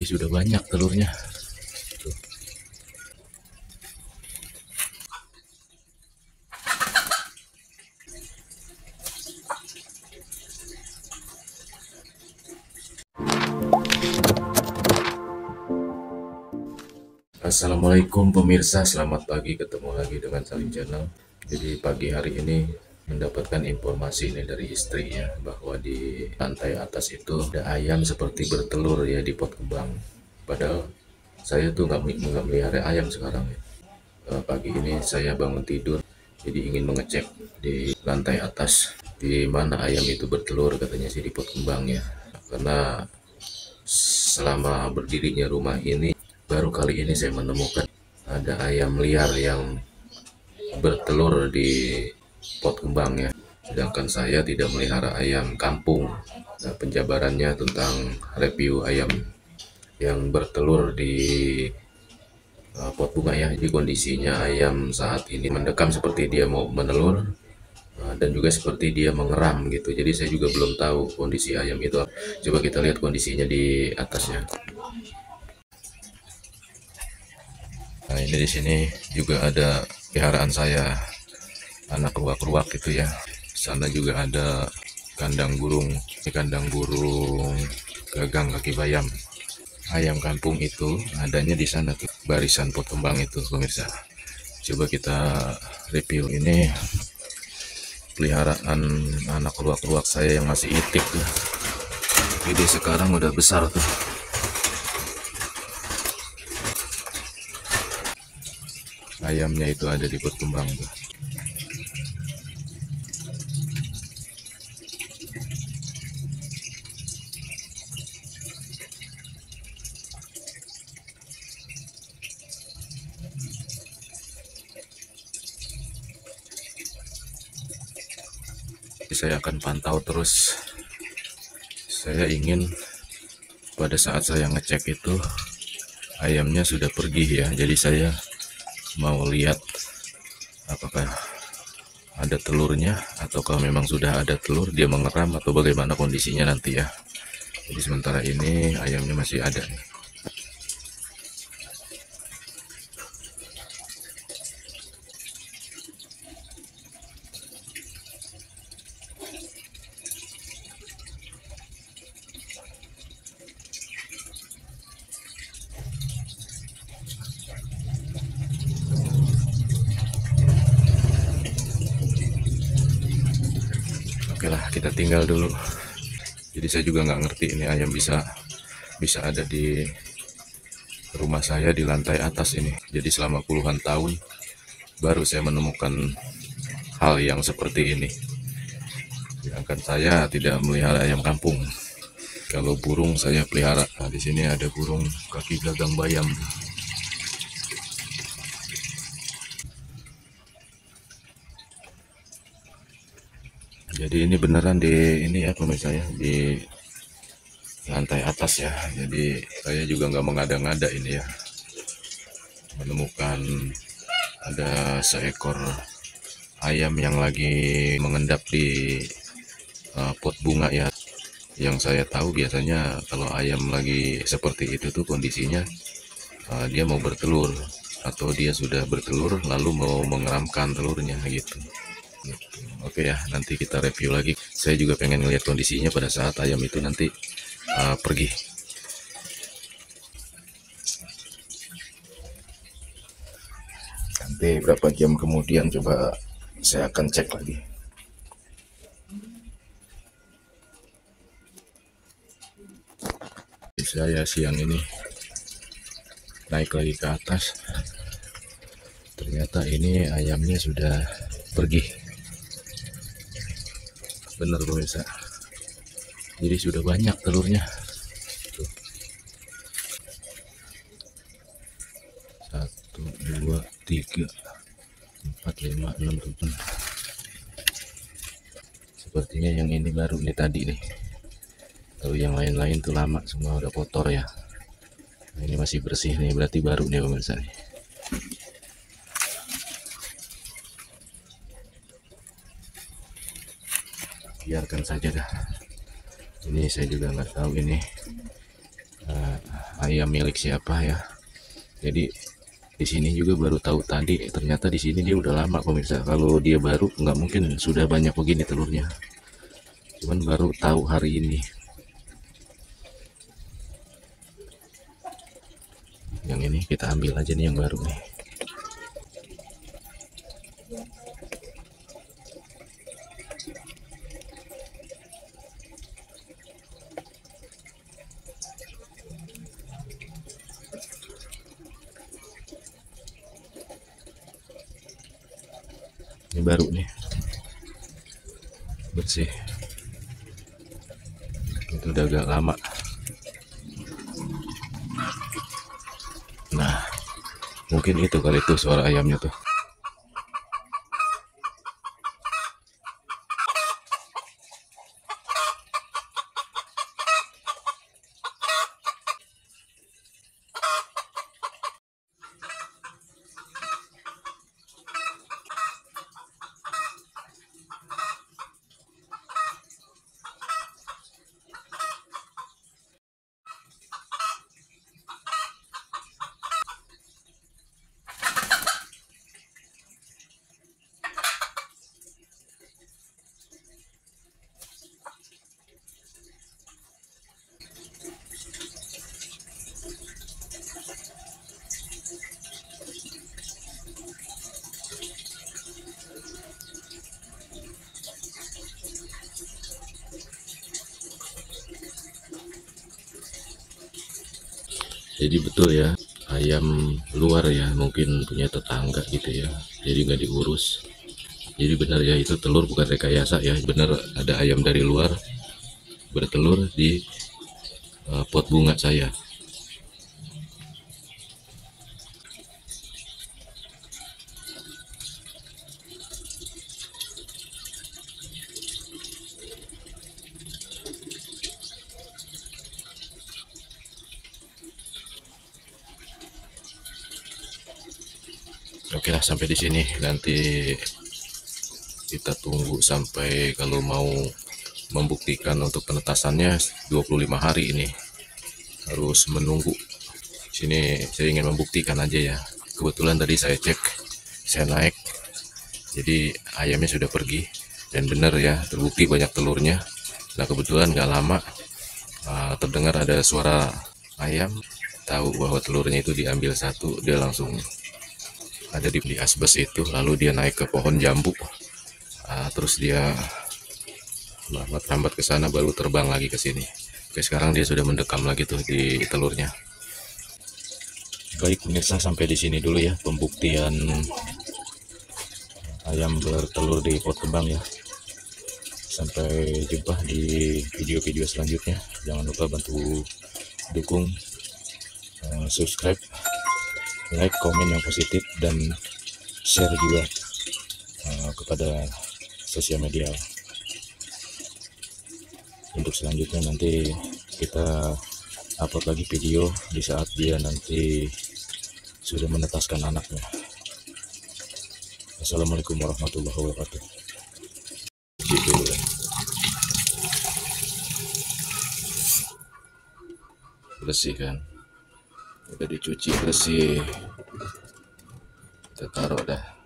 sudah banyak telurnya. Tuh. Assalamualaikum pemirsa, selamat pagi, ketemu lagi dengan Salim Channel. Jadi pagi hari ini mendapatkan informasi ini dari istri ya, bahwa di lantai atas itu ada ayam seperti bertelur ya di pot kembang. Padahal saya tuh nggak melihara ayam sekarang ya. Pagi ini saya bangun tidur, jadi ingin mengecek di lantai atas di mana ayam itu bertelur, katanya sih di pot kembang ya. Karena selama berdirinya rumah ini baru kali ini saya menemukan ada ayam liar yang bertelur di pot kembang ya. Sedangkan saya tidak melihara ayam kampung. Nah, penjabarannya tentang review ayam yang bertelur di pot bunga ya. Jadi kondisinya ayam saat ini mendekam seperti dia mau menelur, dan juga seperti dia mengeram gitu. Jadi saya juga belum tahu kondisi ayam itu. Coba kita lihat kondisinya di atasnya. Nah, ini di sini juga ada peliharaan saya, anak ruak-ruak gitu ya. Sana juga ada kandang burung, ini kandang burung gagang kaki bayam. Ayam kampung itu adanya di sana tuh, barisan pot kembang itu pemirsa. Coba kita review ini peliharaan anak ruak-ruak saya yang masih itik tuh. Jadi sekarang udah besar tuh. Ayamnya itu ada di pot kembang tuh. Saya akan pantau terus. Saya ingin pada saat saya ngecek itu ayamnya sudah pergi ya. Jadi saya mau lihat apakah ada telurnya, atau kalau memang sudah ada telur dia mengeram atau bagaimana kondisinya nanti ya. Jadi sementara ini ayamnya masih ada nih. Oke lah, kita tinggal dulu. Jadi saya juga nggak ngerti ini ayam bisa ada di rumah saya di lantai atas ini. Jadi selama puluhan tahun baru saya menemukan hal yang seperti ini. Sedangkan saya tidak melihara ayam kampung. Kalau burung saya pelihara. Nah, di sini ada burung kaki gagang bayam. Jadi ini beneran di ini ya pemirsa ya, di lantai atas ya. Jadi saya juga nggak mengada-ngada ini ya, menemukan ada seekor ayam yang lagi mengendap di pot bunga ya. Yang saya tahu biasanya kalau ayam lagi seperti itu tuh kondisinya dia mau bertelur, atau dia sudah bertelur lalu mau mengeramkan telurnya gitu. Oke ya, nanti kita review lagi. Saya juga pengen ngeliat kondisinya pada saat ayam itu nanti pergi. Nanti berapa jam kemudian coba saya akan cek lagi. Saya siang ini naik lagi ke atas, ternyata ini ayamnya sudah pergi. Bener pemirsa, jadi sudah banyak telurnya. Tuh. 1, 2, 3, 4, 5, 6, 7. Sepertinya yang ini baru nih tadi nih. Kalau yang lain-lain tuh lama semua, udah kotor ya. Nah, ini masih bersih nih, berarti baru nih pemirsa nih. Biarkan saja dah. Ini saya juga nggak tahu ini ayam milik siapa ya. Jadi di sini juga baru tahu tadi, ternyata di sini dia udah lama pemirsa. Kalau dia baru nggak mungkin sudah banyak begini telurnya. Cuman baru tahu hari ini. Yang ini kita ambil aja nih yang baru nih. Ini baru nih, bersih. Itu udah agak lama. Nah, mungkin itu kali itu suara ayamnya tuh. Jadi betul ya, ayam luar ya, mungkin punya tetangga gitu ya, jadi nggak diurus. Jadi benar ya, itu telur bukan rekayasa ya, benar ada ayam dari luar bertelur di pot bunga saya. Oke lah, sampai di sini. Nanti kita tunggu sampai kalau mau membuktikan untuk penetasannya 25 hari ini. Harus menunggu. Sini saya ingin membuktikan aja ya. Kebetulan tadi saya cek, saya naik. Jadi ayamnya sudah pergi dan benar ya, terbukti banyak telurnya. Nah kebetulan nggak lama terdengar ada suara ayam, tahu bahwa telurnya itu diambil satu, dia langsung ada di asbes itu, lalu dia naik ke pohon jambu, terus dia lambat-lambat ke sana baru terbang lagi ke sini. Oke, sekarang dia sudah mendekam lagi tuh di telurnya. Baik pemirsa, sampai di sini dulu ya pembuktian ayam bertelur di pot kembang ya. Sampai jumpa di video-video selanjutnya. Jangan lupa bantu dukung, subscribe, like, komen yang positif, dan share juga kepada sosial media. Untuk selanjutnya nanti kita upload lagi video di saat dia nanti sudah menetaskan anaknya. Assalamualaikum warahmatullahi wabarakatuh. Bersih kan, udah dicuci bersih, kita taruh dah.